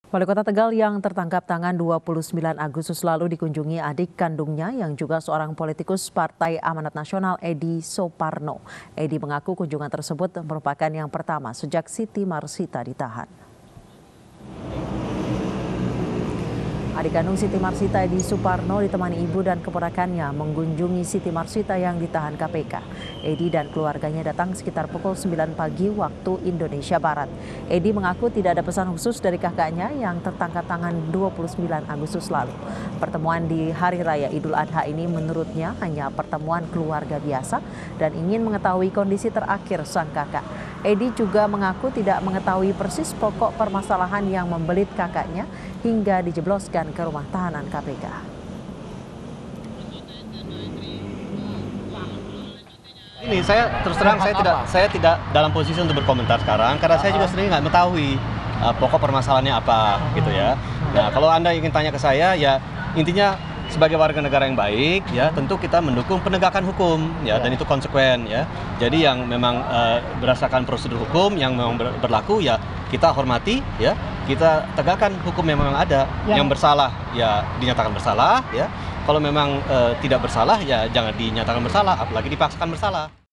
Wali Kota Tegal yang tertangkap tangan 29 Agustus lalu dikunjungi adik kandungnya yang juga seorang politikus Partai Amanat Nasional Edi Soeparno. Edi mengaku kunjungan tersebut merupakan yang pertama sejak Siti Marsita ditahan. Adik kandung Siti Marsita, Edi Soeparno, ditemani ibu dan keponakannya mengunjungi Siti Marsita yang ditahan KPK. Edi dan keluarganya datang sekitar pukul 9 pagi waktu Indonesia Barat. Edi mengaku tidak ada pesan khusus dari kakaknya yang tertangkap tangan 29 Agustus lalu. Pertemuan di Hari Raya Idul Adha ini menurutnya hanya pertemuan keluarga biasa dan ingin mengetahui kondisi terakhir sang kakak. Edi juga mengaku tidak mengetahui persis pokok permasalahan yang membelit kakaknya hingga dijebloskan ke rumah tahanan KPK. Ini saya terus terang saya tidak dalam posisi untuk berkomentar sekarang karena saya juga sendiri nggak mengetahui pokok permasalahannya apa gitu ya. Nah, kalau Anda ingin tanya ke saya ya intinya sebagai warga negara yang baik ya tentu kita mendukung penegakan hukum ya dan itu konsekuen ya. Jadi yang memang berdasarkan prosedur hukum yang memang berlaku ya kita hormati ya, kita tegakkan hukum yang memang ada. Yang bersalah ya dinyatakan bersalah ya. Kalau memang tidak bersalah ya jangan dinyatakan bersalah apalagi dipaksakan bersalah.